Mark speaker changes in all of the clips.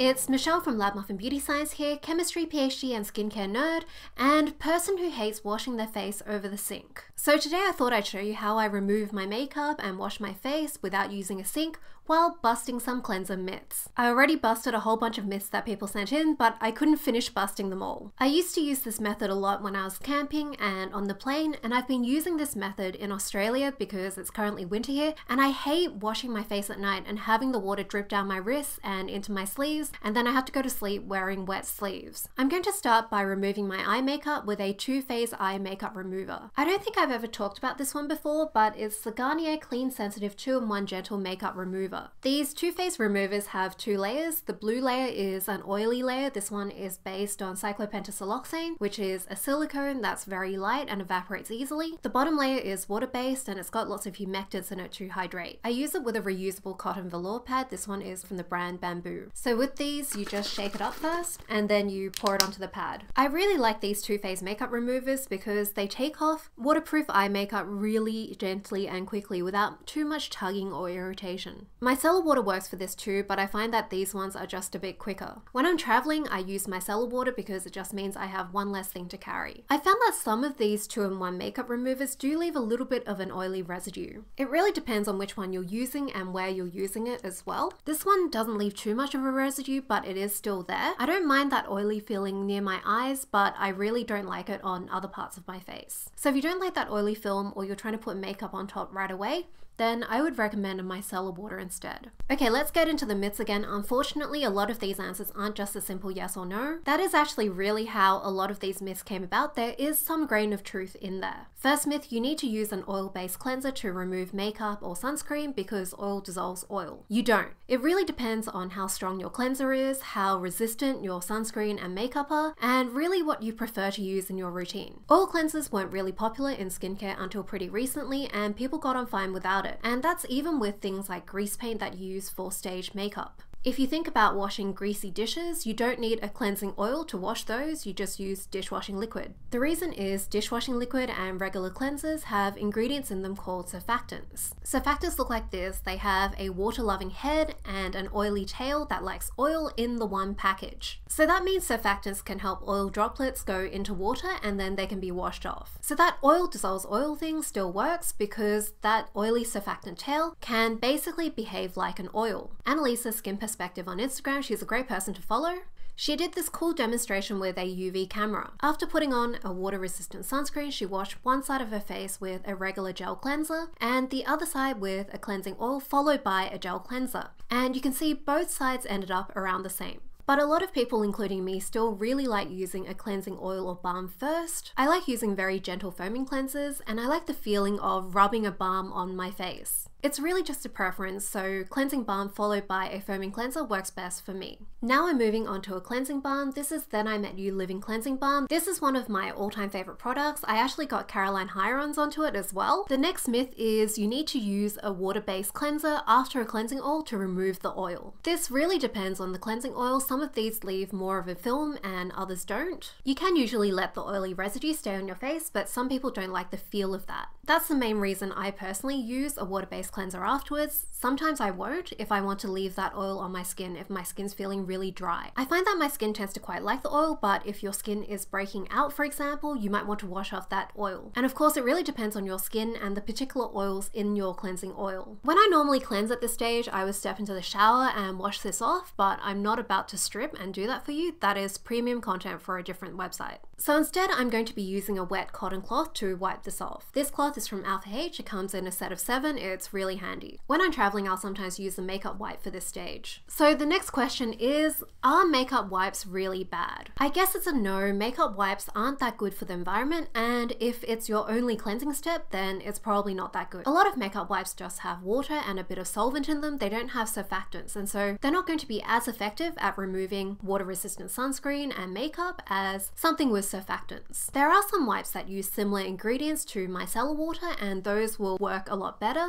Speaker 1: It's Michelle from Muffin Beauty Science here, chemistry PhD and skincare nerd, and person who hates washing their face over the sink. So today I thought I'd show you how I remove my makeup and wash my face without using a sink while busting some cleanser myths. I already busted a whole bunch of myths that people sent in, but I couldn't finish busting them all. I used to use this method a lot when I was camping and on the plane, and I've been using this method in Australia because it's currently winter here, and I hate washing my face at night and having the water drip down my wrists and into my sleeves, and then I have to go to sleep wearing wet sleeves. I'm going to start by removing my eye makeup with a two-phase eye makeup remover. I don't think I've ever talked about this one before, but it's the Garnier Clean Sensitive 2-in-1 Gentle Makeup Remover. These two-phase removers have two layers. The blue layer is an oily layer. This one is based on cyclopentasiloxane, which is a silicone that's very light and evaporates easily. The bottom layer is water-based and it's got lots of humectants in it to hydrate. I use it with a reusable cotton velour pad. This one is from the brand Bamboo. So with these, you just shake it up first and then you pour it onto the pad. I really like these two-phase makeup removers because they take off waterproof eye makeup really gently and quickly without too much tugging or irritation. Micellar Water works for this too, but I find that these ones are just a bit quicker. When I'm traveling, I use Micellar Water because it just means I have one less thing to carry. I found that some of these 2-in-1 makeup removers do leave a little bit of an oily residue. It really depends on which one you're using and where you're using it as well. This one doesn't leave too much of a residue, but it is still there. I don't mind that oily feeling near my eyes, but I really don't like it on other parts of my face. So if you don't like that oily film or you're trying to put makeup on top right away, then I would recommend a Micellar Water instead. Okay, let's get into the myths again. Unfortunately, a lot of these answers aren't just a simple yes or no. That is actually really how a lot of these myths came about. There is some grain of truth in there. First myth, you need to use an oil-based cleanser to remove makeup or sunscreen because oil dissolves oil. You don't. It really depends on how strong your cleanser is, how resistant your sunscreen and makeup are, and really what you prefer to use in your routine. Oil cleansers weren't really popular in skincare until pretty recently, and people got on fine without it. And that's even with things like grease paint that you use for stage makeup. If you think about washing greasy dishes, you don't need a cleansing oil to wash those, you just use dishwashing liquid. The reason is dishwashing liquid and regular cleansers have ingredients in them called surfactants. Surfactants look like this. They have a water-loving head and an oily tail that lacks oil in the one package. So that means surfactants can help oil droplets go into water and then they can be washed off. So that oil dissolves oil thing still works because that oily surfactant tail can basically behave like an oil. Annalisa's Skin Perspective on Instagram, she's a great person to follow. She did this cool demonstration with a UV camera. After putting on a water-resistant sunscreen, she washed one side of her face with a regular gel cleanser and the other side with a cleansing oil followed by a gel cleanser. And you can see both sides ended up around the same. But a lot of people, including me, still really like using a cleansing oil or balm first. I like using very gentle foaming cleansers and I like the feeling of rubbing a balm on my face. It's really just a preference, so cleansing balm followed by a foaming cleanser works best for me. Now I'm moving on to a cleansing balm. This is Then I Met You Living Cleansing Balm. This is one of my all-time favorite products. I actually got Caroline Hirons onto it as well. The next myth is you need to use a water-based cleanser after a cleansing oil to remove the oil. This really depends on the cleansing oil. Some of these leave more of a film and others don't. You can usually let the oily residue stay on your face, but some people don't like the feel of that. That's the main reason I personally use a water-based cleanser afterwards. Sometimes I won't if I want to leave that oil on my skin if my skin's feeling really dry. I find that my skin tends to quite like the oil, but if your skin is breaking out, for example, you might want to wash off that oil. And of course, it really depends on your skin and the particular oils in your cleansing oil. When I normally cleanse at this stage, I would step into the shower and wash this off, but I'm not about to strip and do that for you. That is premium content for a different website. So instead, I'm going to be using a wet cotton cloth to wipe this off. This cloth is from Alpha H. It comes in a set of 7. It's really handy. When I'm traveling, I'll sometimes use a makeup wipe for this stage. So the next question is, are makeup wipes really bad? I guess it's a no. Makeup wipes aren't that good for the environment, and if it's your only cleansing step, then it's probably not that good. A lot of makeup wipes just have water and a bit of solvent in them. They don't have surfactants, and so they're not going to be as effective at removing water-resistant sunscreen and makeup as something with surfactants. There are some wipes that use similar ingredients to micellar water, and those will work a lot better. And apart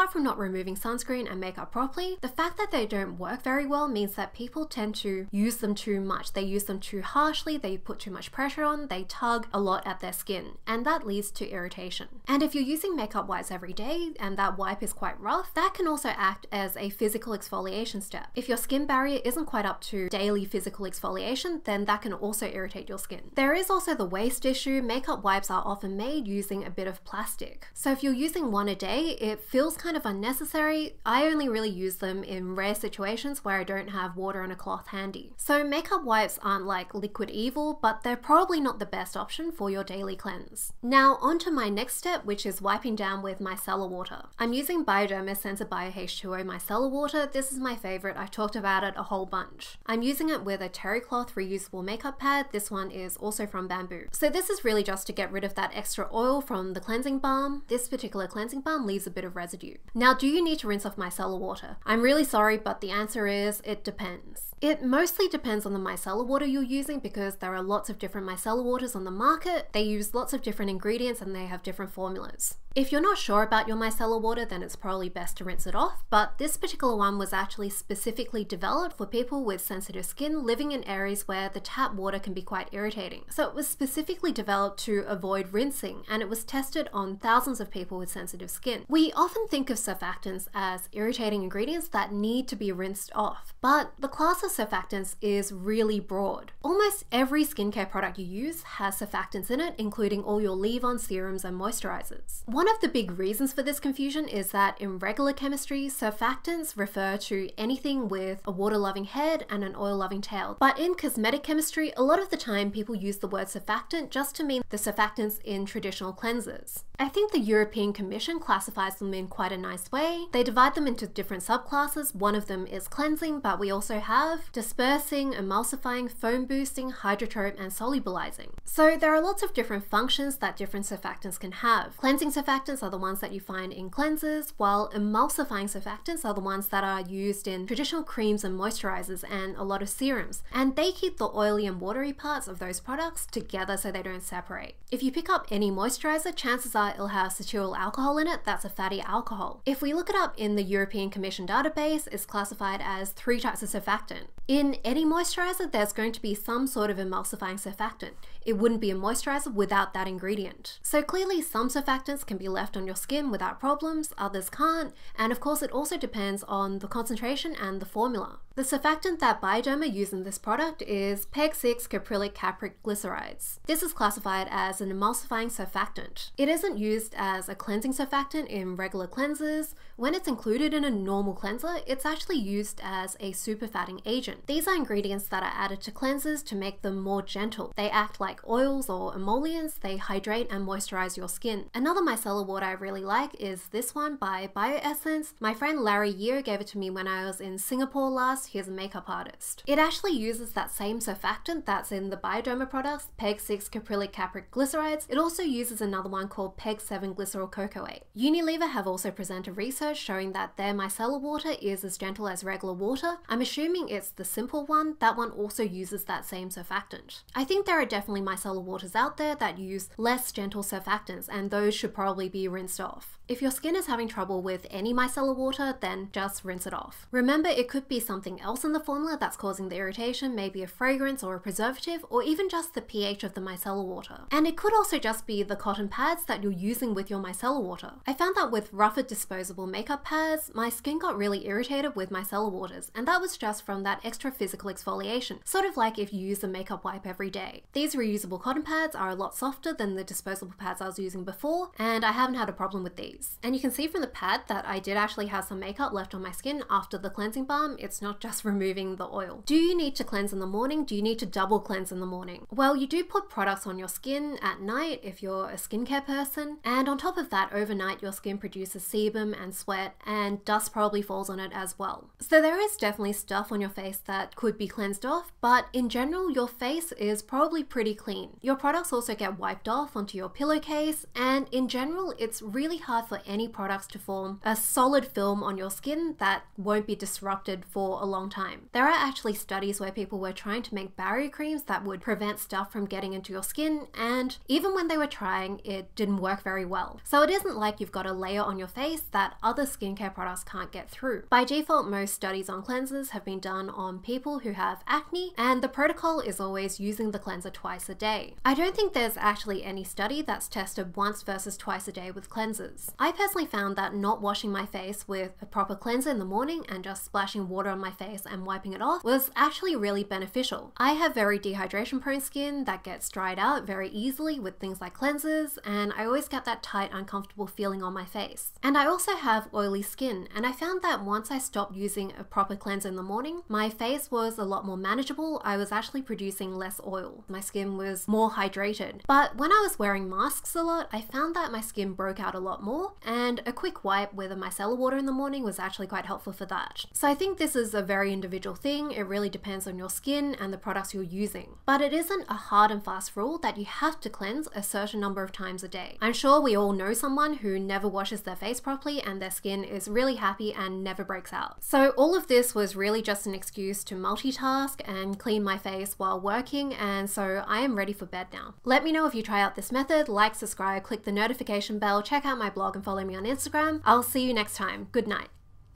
Speaker 1: apart from not removing sunscreen and makeup properly, the fact that they don't work very well means that people tend to use them too much. They use them too harshly, they put too much pressure on, they tug a lot at their skin, and that leads to irritation. And if you're using makeup wipes every day and that wipe is quite rough, that can also act as a physical exfoliation step. If your skin barrier isn't quite up to daily physical exfoliation, then that can also irritate your skin. There is also the waste issue. Makeup wipes are often made using a bit of plastic. So if you're using one a day, it feels kind of unnecessary. I only really use them in rare situations where I don't have water and a cloth handy. So makeup wipes aren't like liquid evil, but they're probably not the best option for your daily cleanse. Now on to my next step, which is wiping down with micellar water. I'm using Bioderma Scented Bio H2O micellar water. This is my favorite. I've talked about it a whole bunch. I'm using it with a terry cloth reusable makeup pad. This one is also from Bamboo. So this is really just to get rid of that extra oil from the cleansing balm. This particular cleansing balm leaves a bit of residue. Now, do you need to rinse off micellar water? I'm really sorry, but the answer is it depends. It mostly depends on the micellar water you're using because there are lots of different micellar waters on the market. They use lots of different ingredients and they have different formulas. If you're not sure about your micellar water, then it's probably best to rinse it off, but this particular one was actually specifically developed for people with sensitive skin living in areas where the tap water can be quite irritating. So it was specifically developed to avoid rinsing, and it was tested on thousands of people with sensitive skin. We often think of surfactants as irritating ingredients that need to be rinsed off, but the class of surfactants is really broad. Almost every skincare product you use has surfactants in it, including all your leave-on serums and moisturizers. One of the big reasons for this confusion is that in regular chemistry, surfactants refer to anything with a water-loving head and an oil-loving tail. But in cosmetic chemistry, a lot of the time people use the word surfactant just to mean the surfactants in traditional cleansers. I think the European Commission classifies them in quite a nice way. They divide them into different subclasses. One of them is cleansing, but we also have dispersing, emulsifying, foam boosting, hydrotrope, and solubilizing. So there are lots of different functions that different surfactants can have. Cleansing surfactants are the ones that you find in cleansers, while emulsifying surfactants are the ones that are used in traditional creams and moisturizers and a lot of serums. And they keep the oily and watery parts of those products together so they don't separate. If you pick up any moisturizer, chances are it'll have cetyl alcohol in it. That's a fatty alcohol. If we look it up in the European Commission database, it's classified as 3 types of surfactant. In any moisturizer, there's going to be some sort of emulsifying surfactant. It wouldn't be a moisturizer without that ingredient. So clearly some surfactants can be left on your skin without problems, others can't, and of course it also depends on the concentration and the formula. The surfactant that Bioderma use in this product is PEG-6 caprylic capric glycerides. This is classified as an emulsifying surfactant. It isn't used as a cleansing surfactant in regular cleansers. When it's included in a normal cleanser, it's actually used as a superfatting agent. These are ingredients that are added to cleansers to make them more gentle. They act like oils or emollients. They hydrate and moisturize your skin. Another micellar water I really like is this one by Bioessence. My friend Larry Yeo gave it to me when I was in Singapore last. He's a makeup artist. It actually uses that same surfactant that's in the Bioderma products, PEG-6 caprylic capric glycerides. It also uses another one called PEG-7 glycerol cocoate. Unilever have also presented research showing that their micellar water is as gentle as regular water. I'm assuming it's the simple one. That one also uses that same surfactant. I think there are definitely micellar waters out there that use less gentle surfactants, and those should probably be rinsed off. If your skin is having trouble with any micellar water, then just rinse it off. Remember, it could be something else in the formula that's causing the irritation, maybe a fragrance or a preservative, or even just the pH of the micellar water. And it could also just be the cotton pads that you're using with your micellar water. I found that with rougher disposable makeup pads, my skin got really irritated with micellar waters, and that was just from that extra physical exfoliation, sort of like if you use a makeup wipe every day. These reusable cotton pads are a lot softer than the disposable pads I was using before, and I haven't had a problem with these. And you can see from the pad that I did actually have some makeup left on my skin after the cleansing balm. It's not just removing the oil. Do you need to cleanse in the morning? Do you need to double cleanse in the morning? Well, you do put products on your skin at night if you're a skincare person, and on top of that, overnight your skin produces sebum and sweat, and dust probably falls on it as well. So there is definitely stuff on your face that could be cleansed off, but in general your face is probably pretty clean. Your products also get wiped off onto your pillowcase, and in general it's really hard for any products to form a solid film on your skin that won't be disrupted for a long time. There are actually studies where people were trying to make barrier creams that would prevent stuff from getting into your skin, and even when they were trying, it didn't work very well. So it isn't like you've got a layer on your face that other skincare products can't get through. By default, most studies on cleansers have been done on people who have acne, and the protocol is always using the cleanser twice a day. I don't think there's actually any study that's tested once versus twice a day with cleansers. I personally found that not washing my face with a proper cleanser in the morning and just splashing water on my face and wiping it off was actually really beneficial. I have very dehydration prone skin that gets dried out very easily with things like cleansers, and I always get that tight, uncomfortable feeling on my face. And I also have oily skin, and I found that once I stopped using a proper cleanser in the morning, my face was a lot more manageable. I was actually producing less oil. My skin was more hydrated. But when I was wearing masks a lot, I found that my skin broke out a lot more, and a quick wipe with a micellar water in the morning was actually quite helpful for that. So I think this is a very individual thing. It really depends on your skin and the products you're using. But it isn't a hard and fast rule that you have to cleanse a certain number of times a day. I'm sure we all know someone who never washes their face properly and their skin is really happy and never breaks out. So all of this was really just an excuse to multitask and clean my face while working, and so I am ready for bed now. Let me know if you try out this method, like, subscribe, click the notification bell, check out my blog and follow me on Instagram. I'll see you next time. Good night.